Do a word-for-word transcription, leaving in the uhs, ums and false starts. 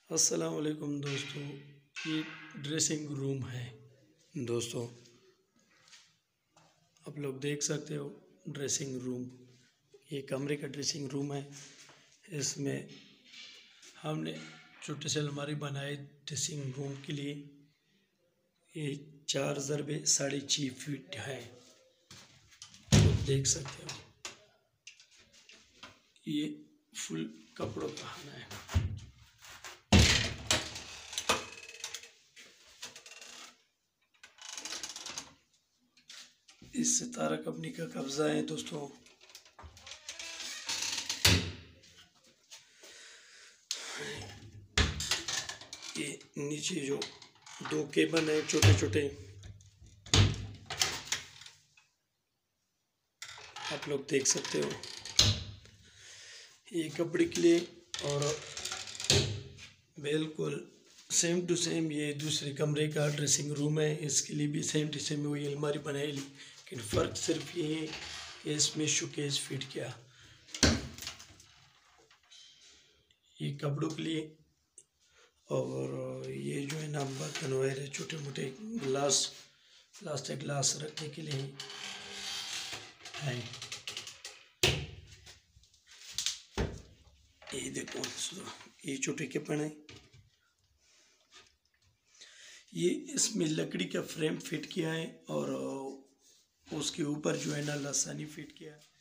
अस्सलाम वालेकुम दोस्तों, ये ड्रेसिंग रूम है। दोस्तों आप लोग देख सकते हो ड्रेसिंग रूम, ये कमरे का ड्रेसिंग रूम है। इसमें हमने छोटे से अलमारी बनाए ड्रेसिंग रूम के लिए। ये चार ज़रबे साढ़े छः फीट है, तो देख सकते हो। ये फुल कपड़ों का खाना है। इस सितारा कंपनी का कब्जा है दोस्तों। ये नीचे जो दो केबल है छोटे छोटे, आप लोग देख सकते हो। ये कपड़े के लिए और बिल्कुल सेम टू सेम ये दूसरे कमरे का ड्रेसिंग रूम है, इसके लिए भी सेम टू सेम वही अलमारी बनाई, लेकिन फ़र्क सिर्फ ये है कि इसमें शोकेस फिट किया। ये कपड़ों के लिए और ये जो है ना बर्तन वगैरह छोटे मोटे ग्लास प्लास्टिक ग्लास रखने के लिए है। ये देखो, ये छोटे के पड़े, ये इसमें लकड़ी का फ्रेम फिट किया है और उसके ऊपर जो है ना लसानी फिट किया है।